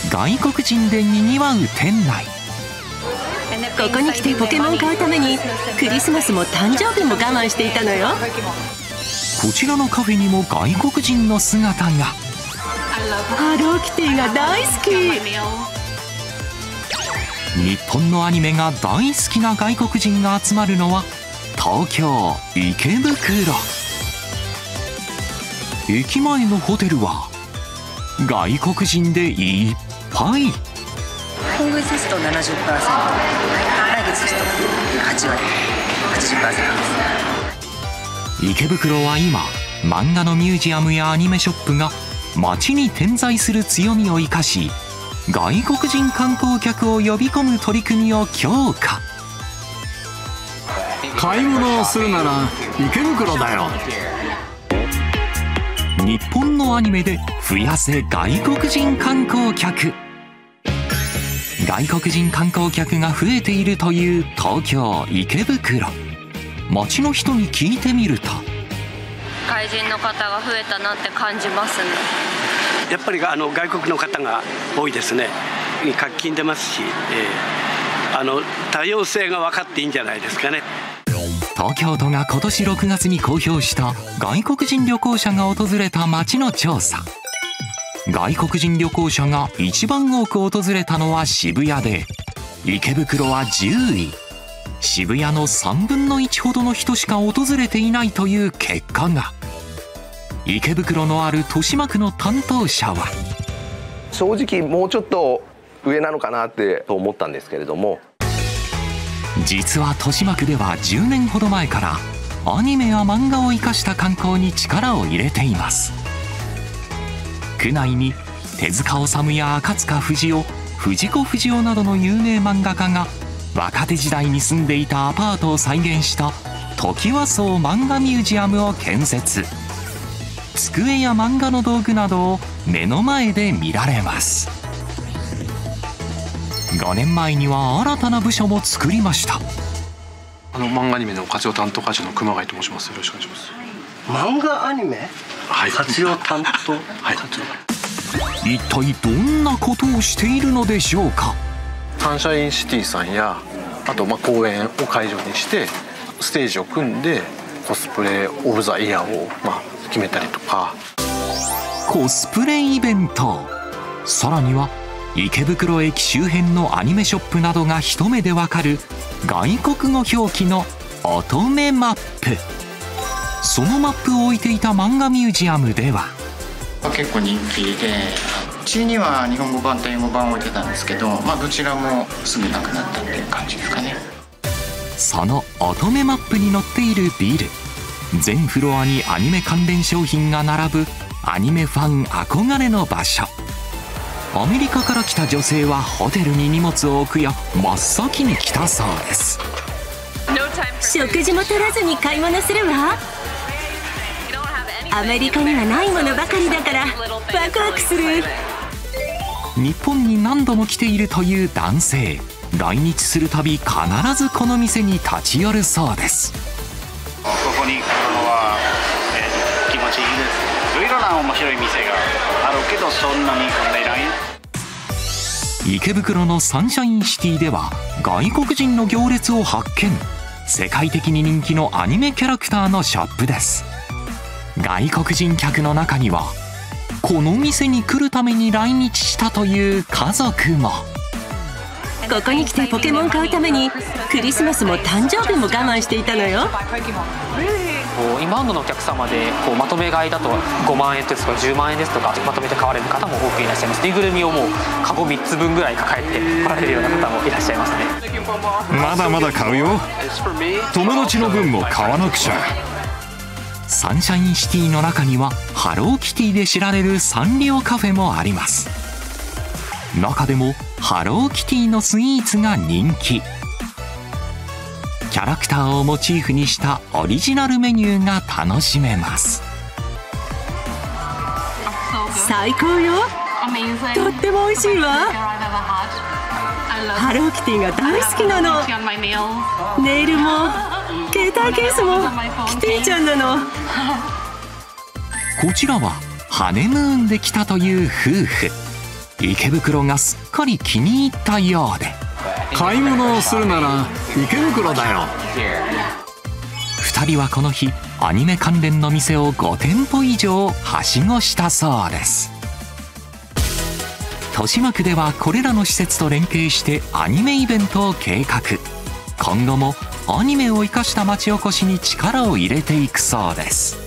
外国人で賑わう店内。 ここに来てポケモン買うためにクリスマスも誕生日も我慢していたのよ。 こちらのカフェにも外国人の姿が。 ハローキティが大好き。 日本のアニメが大好きな外国人が集まるのは東京池袋。駅前のホテルは外国人でいっぱい。 今月ですと 70%、来月ですと8割、80%です。 池袋は今、漫画のミュージアムやアニメショップが街に点在する強みを生かし、外国人観光客を呼び込む取り組みを強化。 買い物をするなら池袋だよ。 日本のアニメで増やせ外国人観光客。外国人観光客が増えているという東京池袋。街の人に聞いてみると、 外人の方が増えたなって感じますね。 やっぱり外国の方が多いですね。活気に出ますし、多様性が分かっていいんじゃないですかね。 東京都が今年6月に公表した外国人旅行者が訪れた街の調査。外国人旅行者が一番多く訪れたのは渋谷で、池袋は10位。渋谷の3分の1ほどの人しか訪れていないという結果が。池袋のある豊島区の担当者は、 正直もうちょっと上なのかなって思ったんですけれども、 実は豊島区では10年ほど前からアニメや漫画を生かした観光に力を入れています。区内に手塚治虫や赤塚不二夫、藤子不二雄などの有名漫画家が若手時代に住んでいたアパートを再現したトキワ荘漫画ミュージアムを建設。机や漫画の道具などを目の前で見られます。5年前には新たな部署も作りました。 漫画アニメの活用担当課長の熊谷と申します。よろしくお願いします。 漫画アニメ、 はい、 活用担当、はい、 一体どんなことをしているのでしょうか。 サンシャインシティさんや、あと公演を会場にしてステージを組んでコスプレオブザイヤーを決めたりとか。 コスプレイベント。さらには池袋駅周辺のアニメショップなどが一目でわかる外国語表記の乙女マップ。そのマップを置いていた漫画ミュージアムでは、 結構人気で、うちには日本語版と英語版を置いてたんですけど、どちらもすぐなくなったっていう感じですかね。 その乙女マップに載っているビル、全フロアにアニメ関連商品が並ぶアニメファン憧れの場所。アメリカから来た女性はホテルに荷物を置くや真っ先に来たそうです。 食事も取らずに買い物するわ。アメリカにはないものばかりだからワクワクする。 日本に何度も来ているという男性。来日するたび必ずこの店に立ち寄るそうです。 ここに来るのは、気持ちいいです。いろいろな面白い店があるけど、そんなに混んでいない。 池袋のサンシャインシティでは外国人の行列を発見。世界的に人気のアニメキャラクターのショップです。外国人客の中にはこの店に来るために来日したという家族も。 ここに来てポケモン買うためにクリスマスも誕生日も我慢していたのよ。 インバウンドのお客様でまとめ買いだと5万円ですとか10万円ですとかまとめて買われる方も多くいらっしゃいます。ぬいぐるみをもうカゴ3つ分ぐらい抱えて来られるような方もいらっしゃいますね。 まだまだ買うよ。友達の分も買わなくちゃ。 サンシャインシティの中にはハローキティで知られるサンリオカフェもあります。中でもハローキティのスイーツが人気。キャラクターをモチーフにしたオリジナルメニューが楽しめます。 最高よ。とっても美味しいわ。ハローキティが大好きなの。ネイルも携帯ケースもキティちゃんなの。 こちらはハネムーンで来たという夫婦。 池袋がすっかり気に入ったようで。 買い物をするなら池袋だよ。 2人はこの日、アニメ関連の店を5店舗以上はしごしたそうです。豊島区ではこれらの施設と連携してアニメイベントを計画。今後もアニメを生かした町おこしに力を入れていくそうです。